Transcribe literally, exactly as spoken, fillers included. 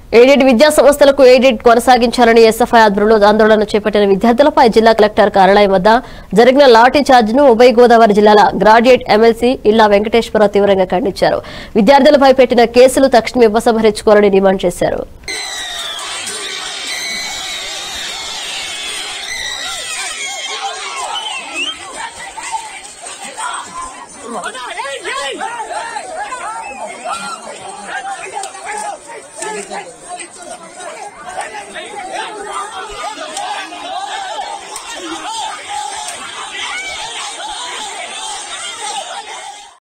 Aided విద్యా సంస్థలకు aided కొనసాగించాలని ఎస్ఎఫ్ఐ ఆధ్వర్యంలో ఆందోళన చేపట్టిన విద్యార్థులపై జిల్లా కలెక్టర్ కార్యాలయం వద్ద జరిగిన లాఠీ చార్జ్ను ఉభయ గోదావరి జిల్లాల గ్రాడ్యుయేట్ ఎమ్మెల్సీ ఇల్లా వెంకటేశ్వరరావు తీవ్రంగా ఖండించారు. విద్యార్థులపై పెట్టిన కేసులు తక్షణమే ఉపసంహరించుకోవాలని డిమాండ్ చేశారు. Hey!